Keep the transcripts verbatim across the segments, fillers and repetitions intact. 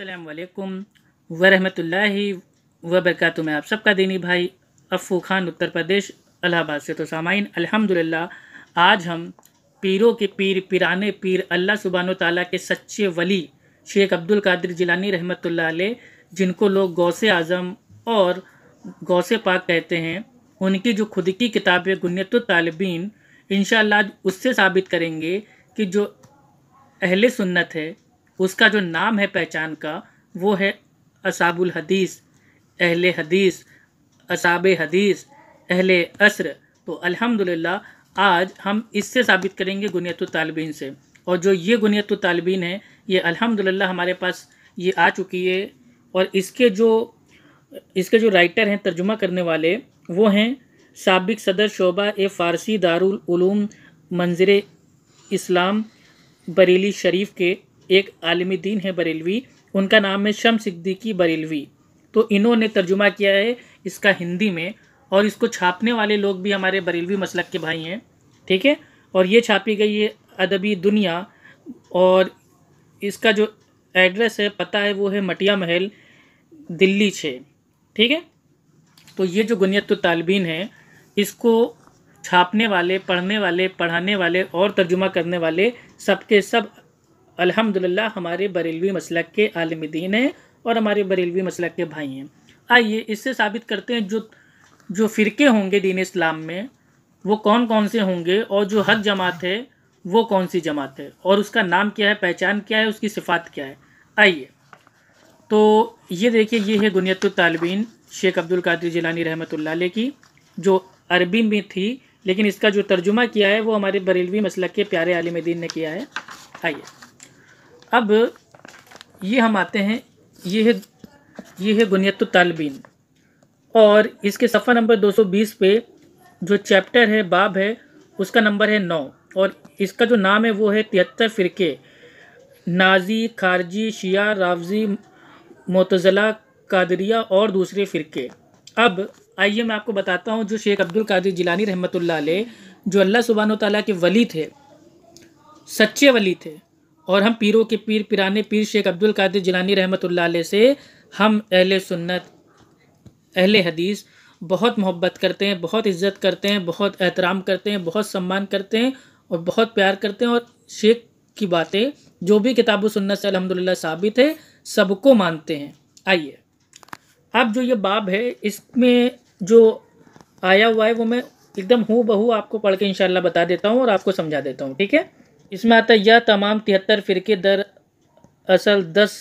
अस्सलाम वालेकुम वरहमतुल्लाहि वबरकातुहू। मैं आप सबका दीनी भाई अफ़ू खान उत्तर प्रदेश इलाहाबाद से। तो सामाइन अल्हम्दुलिल्लाह आज हम पीरों के पीर पिराने पीर अल्लाह सुब्हानो ताला के सच्चे वली शेख अब्दुल कादिर जिलानी रहमतुल्लाह अलैह, जिनको लोग गौसे आज़म और गौसे पाक कहते हैं, उनकी जो खुद की किताब है गुनियतुत तालिबीन, इंशाअल्लाह उससे साबित करेंगे कि जो अहले सुन्नत है उसका जो नाम है पहचान का वो है असाबुल हदीस, अहले हदीस, असाबे हदीस, अहले असर। तो अल्हम्दुलिल्लाह आज हम इससे साबित करेंगे गुनियतुत तालिबीन से। और जो ये गुनियतुत तालिबीन है ये अल्हम्दुलिल्लाह हमारे पास ये आ चुकी है। और इसके जो इसके जो राइटर हैं, तर्जुमा करने वाले, वो हैं साबिक सदर शोबा ए फ़ारसी दारुल उलूम मंज़िर इस्लाम बरेली शरीफ के एक आलिम दीन है बरेलवी, उनका नाम है शम्स सिद्दीकी बरेलवी। तो इन्होंने तर्जुमा किया है इसका हिंदी में, और इसको छापने वाले लोग भी हमारे बरेलवी मसलक के भाई हैं, ठीक है। और ये छापी गई है अदबी दुनिया, और इसका जो एड्रेस है, पता है, वो है मटिया महल, दिल्ली छः, ठीक है। तो ये जो गुनियतुत तालिबीन है, इसको छापने वाले, पढ़ने वाले, पढ़ाने वाले और तर्जुमा करने वाले सबके सब अल्हम्दुलिल्लाह हमारे बरेलवी मसलक के आलिम दीन हैं और हमारे बरेलवी मसलक के भाई हैं। आइए इससे साबित करते हैं जो जो फ़िरके होंगे दीन इस्लाम में वो कौन कौन से होंगे, और जो हक जमात है वो कौन सी जमात है, और उसका नाम क्या है, पहचान क्या है, उसकी सिफ़ात क्या है। आइए तो ये देखिए, ये है गुनियतुत तालिबीन शेख अब्दुल कादिर जिलानी रहमतुल्लाह अलैह की, जो अरबी में थी, लेकिन इसका जो तर्जुमा किया है वो हमारे बरेलवी मसलक के प्यारे आलिम दीन ने किया है। आइए अब ये हम आते हैं, ये है ये है गुनियतुत तालिबीन, और इसके सफ़ा नंबर दो सौ बीस पे जो चैप्टर है, बाब है, उसका नंबर है नौ, और इसका जो नाम है वो है तिहत्तर फ़िरके, नाजी, खारजी, शिया, रावजी, मोतज़ला, कादरिया और दूसरे फ़िरके। अब आइए मैं आपको बताता हूँ, जो शेख अब्दुल कादिर जिलानी रहमतुल्लाह अलैह, जो अल्लाह सुब्हानो ताला के वली थे, सच्चे वली थे, और हम पीरों के पीर पिराने पीर शेख अब्दुल कादिर जिलानी रहमतुल्लाह अलैह से हम अहले सुन्नत, अहले हदीस बहुत मोहब्बत करते हैं, बहुत इज़्ज़त करते हैं, बहुत एहतराम करते हैं, बहुत सम्मान करते हैं और बहुत प्यार करते हैं, और शेख की बातें जो भी किताब सुन्नत से अल्हम्दुलिल्लाह साबित है सबको मानते हैं। आइए अब जो ये बाब है, इसमें जो आया हुआ है वो मैं एकदम हूँ बहू आपको पढ़ के इंशाल्लाह बता देता हूँ और आपको समझा देता हूँ, ठीक है। इसमें आता है, यह तमाम तिहत्तर फ़िरके दर असल दस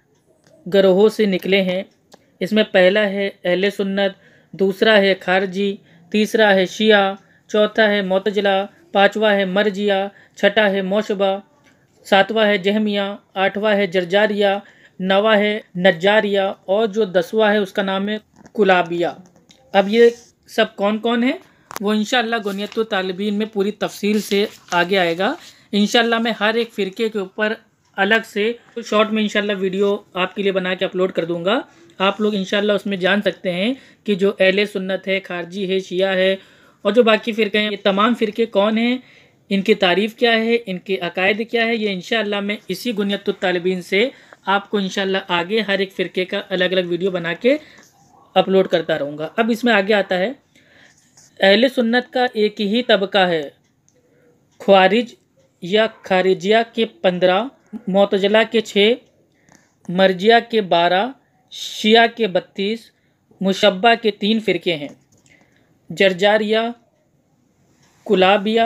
गरोहों से निकले हैं। इसमें पहला है अहले सुन्नत, दूसरा है खारजी, तीसरा है शिया, चौथा है मोतज़िला, पाँचवा है मरजिया, छठा है मौशबा, सातवां है जहमिया, आठवां है जरजारिया, नवा है नज्जारिया, और जो दसवां है उसका नाम है कुलाबिया। अब ये सब कौन कौन है वो इंशाअल्लाह गुनियतुत तालिबीन में पूरी तफसील से आगे आएगा। इंशाअल्लाह मैं हर एक फ़िरके के ऊपर अलग से शॉर्ट में इंशाअल्लाह वीडियो आपके लिए बना के अपलोड कर दूंगा। आप लोग इंशाअल्लाह उसमें जान सकते हैं कि जो अहले सुन्नत है, खारजी है, शिया है, और जो बाकी फ़िरके हैं, ये तमाम फ़िरके कौन हैं, इनकी तारीफ़ क्या है, इनके अकायद क्या है, ये इंशाअल्लाह मैं इसी गुनियतुत तालिबीन से आपको इंशाअल्लाह आगे हर एक फ़िरके का अलग अलग वीडियो बना के अपलोड करता रहूँगा। अब इसमें आगे आता है, अहले सुन्नत का एक ही तबका है, ख्वारिज या खारिजिया के पंद्रह, मोतज़िला के छः, मरजिया के बारह, शिया के बत्तीस, मुशब्बा के तीन फ़िरके हैं। जरजारिया, कुलाबिया,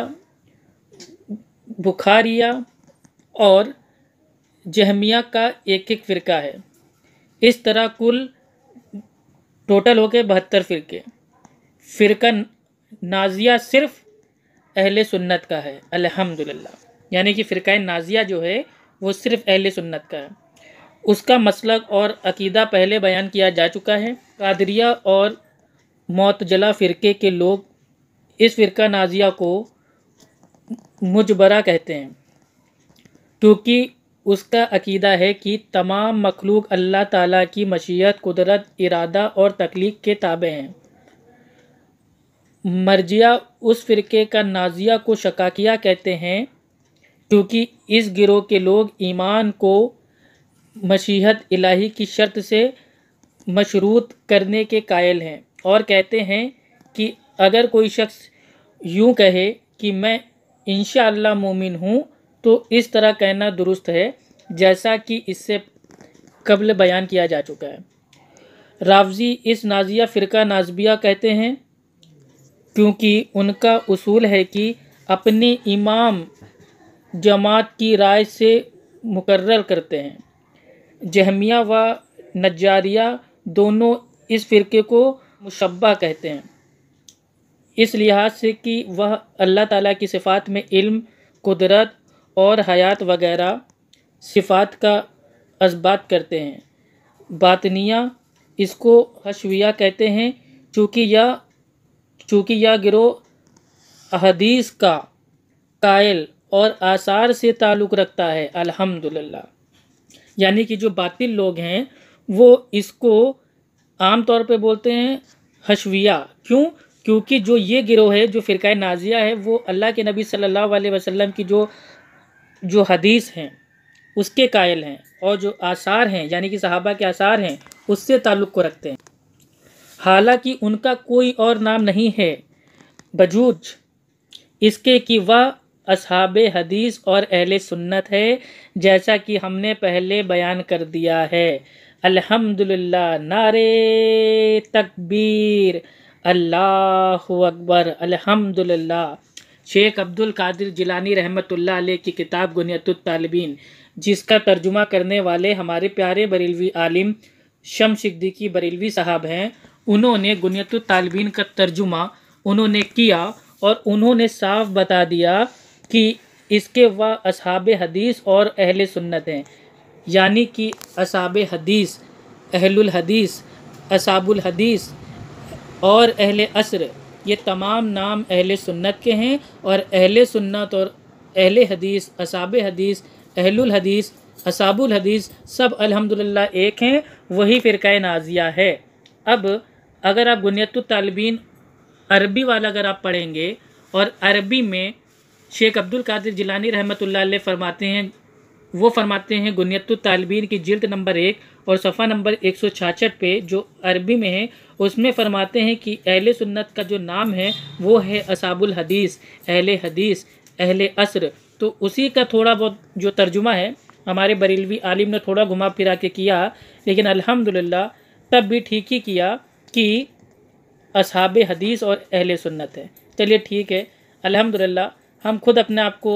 बुखारिया और जहमिया का एक एक फ़िरका है। इस तरह कुल टोटल हो गए बहत्तर फ़िरके। फ़िरका नाजिया सिर्फ़ अहले सुन्नत का है अल्हम्दुलिल्लाह, यानी कि फ़िरका नाजिया जो है वो सिर्फ़ अहले सुन्नत का है। उसका मसलक और अकीदा पहले बयान किया जा चुका है। कादरिया और मोतज़िला फ़िरके के लोग इस फ़िरका नाजिया को मुजबरा कहते हैं, क्योंकि उसका अकीदा है कि तमाम मखलूक अल्लाह ताला की मशीयत, कुदरत, इरादा और तख्लीक के ताबे हैं। मरजिया उस फ़िरके का नाजिया को शकाकिया कहते हैं, क्योंकि इस गिरोह के लोग ईमान को मशीहत इलाही की शर्त से मशरूत करने के कायल हैं और कहते हैं कि अगर कोई शख्स यूं कहे कि मैं इंशाअल्लाह मोमिन हूँ तो इस तरह कहना दुरुस्त है जैसा कि इससे कबल बयान किया जा चुका है। रावजी इस नाजिया फ़िरका नाज़बिया कहते हैं क्योंकि उनका उसूल है कि अपने इमाम जमात की राय से मुकर्रर करते हैं। जहमिया व नज्जारिया दोनों इस फ़िरके को मुशब्बह कहते हैं इस लिहाज से कि वह अल्लाह ताला की सिफ़ात में इल्म, कुदरत और हयात वगैरह सिफ़ात का अज़बात करते हैं। बातनिया इसको हशविया कहते हैं चूँकि यह चूँकि यह गिरोह हदीस का कायल और आसार से ताल्लुक़ रखता है। अल्हम्दुलिल्लाह, यानी कि जो बातिल लोग हैं वो इसको आम तौर पे बोलते हैं हशविया। क्यों? क्योंकि जो ये गिरोह है, जो फ़िरका नाजिया है, वो अल्लाह के नबी सल्लल्लाहु अलैहि वसल्लम की जो जो हदीस हैं उसके कायल हैं और जो आसार हैं यानी कि सहाबा के आसार हैं उससे ताल्लुक़ को रखते हैं। हालांकि उनका कोई और नाम नहीं है बजूज इसके कि वह असहाबे हदीस और अहले सुन्नत है, जैसा कि हमने पहले बयान कर दिया है। अल्हम्दुलिल्लाह, नारे तकबीर, अल्लाहु अकबर, अल्हम्दुलिल्लाह। शेख अब्दुल कादिर जिलानी रहमतुल्लाह अलैह की किताब गुनियतुत तालिबीन, जिसका तर्जुमा करने वाले हमारे प्यारे बरेलवी आलिम शम्स सिद्दीकी बरेलवी साहब हैं, उन्होंने गुनियतुत तालिबीन का तर्जुमा उन्होंने किया और उन्होंने साफ बता दिया कि इसके वह असहाबे हदीस और अहले सुन्नत हैं, यानी कि असहाबे हदीस, अहलुल हदीस, असाबुल हदीस और अहले असर, ये तमाम नाम अहले सुन्नत के हैं और अहले सुन्नत और अहले हदीस, असहाबे हदीस, अहलुल हदीस, असाबुल हदीस सब अल्हम्दुलिल्लाह एक हैं, वही फ़िरका नाजिया है। अब अगर आप गुनियतुत तालिबीन अरबी वाला अगर आप पढ़ेंगे और अरबी में शेख अब्दुल कादिर जिलानी रहमतुल्लाह अलैह फरमाते हैं, वो फरमाते हैं गुनियतुत तालिबीन की जिल्द नंबर एक और सफ़ा नंबर एक सौ छियासठ पे जो अरबी में है उसमें फरमाते हैं कि अहले सुन्नत का जो नाम है वो है असाबुल हदीस, अहले हदीस, अहले असर। तो उसी का थोड़ा बहुत जो तर्जुमा है हमारे बरेलवी आलिम ने थोड़ा घुमा फिरा के किया, लेकिन अल्हम्दुलिल्लाह तब भी ठीक ही किया कि असहाबे हदीस और अहले सुन्नत है। चलिए ठीक है, अल्हम्दुलिल्लाह हम खुद अपने आप को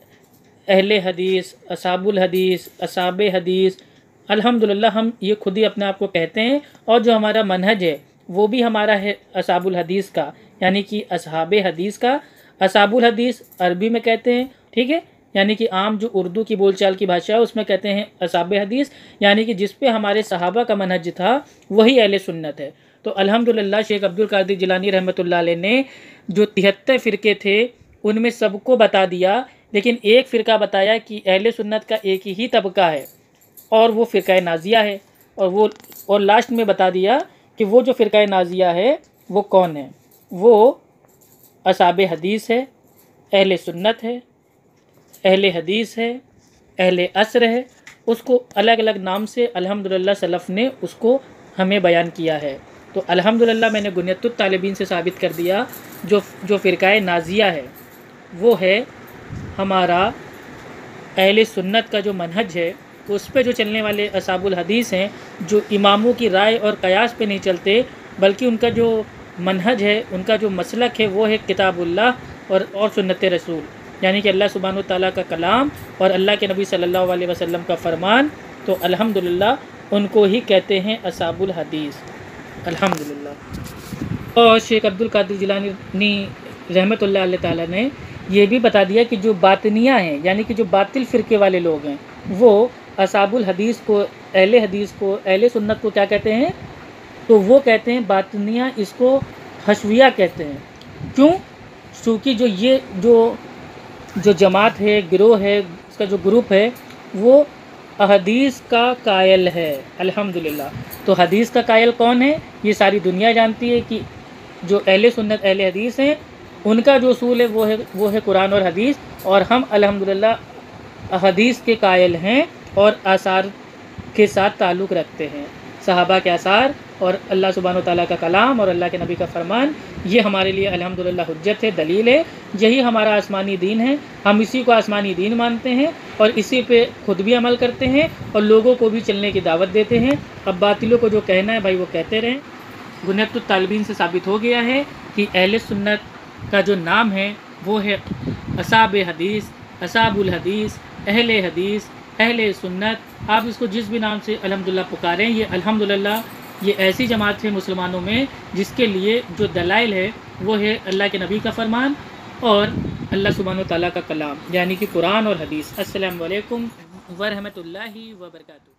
अहले हदीस, असाबुल हदीस, असाबे हदीस, अल्हम्दुलिल्लाह हम ये खुद ही अपने आप को कहते हैं और जो हमारा मनहज है वो भी हमारा है असाबुल हदीस का, यानी कि असहाबे हदीस का। असाबुल हदीस अरबी में कहते हैं, ठीक है, यानी कि आम जो उर्दू की बोलचाल की भाषा है उसमें कहते हैं असाबे हदीस, यानी कि जिस पे हमारे सहाबा का मनहज था वही अहले सुन्नत है। तो अल्हम्दुलिल्लाह शेख अब्दुल कादिर जिलानी रहमतुल्लाह अलैह ने जो तिहत्तर फ़िरके थे उनमें सबको बता दिया, लेकिन एक फ़िरका बताया कि अहले सुन्नत का एक ही तबका है और वो फ़िरका नाजिया है, और वो और लास्ट में बता दिया कि वो जो फ़िरका नाजिया है वो कौन है, वो असहाबे हदीस है, अहले सुन्नत है, अहले हदीस है, अहले असर है। उसको अलग अलग नाम से अल्हम्दुलिल्लाह सलफ़ ने उसको हमें बयान किया है। तो अल्हम्दुलिल्लाह मैंने गुनियतुत तालिबीन से साबित कर दिया जो जो फ़िरका नाजिया है वो है हमारा अहले सुन्नत का जो मनहज है उस पे जो चलने वाले असाबुल हदीस हैं, जो इमामों की राय और कयास पे नहीं चलते बल्कि उनका जो मनहज है, उनका जो मसलक है वो है किताबुल्लाह और और सुन्नत रसूल, यानी कि अल्लाह सुब्हानहू तआला का कलाम और अल्लाह के नबी सल्लल्लाहु अलैहि वसल्लम का फरमान। तो अल्हम्दुलिल्लाह उनको ही कहते हैं असाबुल हदीस, अल्हम्दुलिल्लाह। और शेख अब्दुल कादिर जिलानी रहमतुल्लाह अलैह ताला ने ये भी बता दिया कि जो बातनिया हैं, यानी कि जो बातिल फ़िरके वाले लोग हैं, वो असाबुल हदीस को, अहले हदीस को, अहले सुन्नत को क्या कहते हैं, तो वो कहते हैं बातनिया इसको हशविया कहते हैं। क्यों? क्योंकि जो ये जो जो जमात है, गिरोह है, इसका जो ग्रुप है वो हदीस का कायल है। अल्हम्दुलिल्लाह। तो हदीस का कायल कौन है? ये सारी दुनिया जानती है कि जो अहले सुन्नत अहले हदीस हैं उनका जो उसूल है वो है वो है कुरान और हदीस, और हम अल्हम्दुलिल्लाह हदीस के कायल हैं और आसार के साथ ताल्लुक़ रखते हैं। सहाबा के आसार और अल्लाह सुब्हानहू तआला का कलाम और अल्लाह के नबी का फरमान, ये हमारे लिए अल्हम्दुलिल्लाह हुज्जत है, दलील है। यही हमारा आसमानी दीन है। हम इसी को आसमानी दीन मानते हैं और इसी पे खुद भी अमल करते हैं और लोगों को भी चलने की दावत देते हैं। अब बातिलों को जो कहना है भाई वो कहते रहें। गुनियतुत तालिबीन से साबित हो गया है कि अहले सुन्नत का जो नाम है वो है असाब हदीस, असाबुल हदीस, अहले हदीस, अहले सुन्नत। आप इसको जिस भी नाम से अल्हम्दुलिल्लाह पुकारें, ये अल्हम्दुलिल्लाह ये ऐसी जमात है मुसलमानों में जिसके लिए जो दलाइल है वो है अल्लाह के नबी का फरमान और अल्लाह सुब्हानहू तआला का कलाम, यानी कि कुरान और हदीस। अस्सलामु अलैकुम व रहमतुल्लाहि व बरकातुहू।